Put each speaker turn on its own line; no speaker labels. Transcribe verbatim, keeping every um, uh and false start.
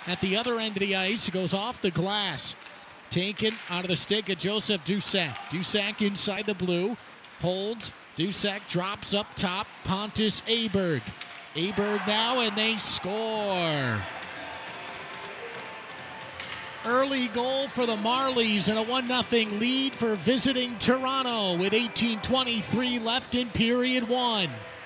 at the other end of the ice. It goes off the glass. Taken out of the stick of Joseph Duszak. Duszak inside the blue. Holds. Duszak drops up top. Pontus Aberg. Aberg now, and they score. Early goal for the Marlies and a one nothing lead for visiting Toronto with eighteen twenty-three left in period one.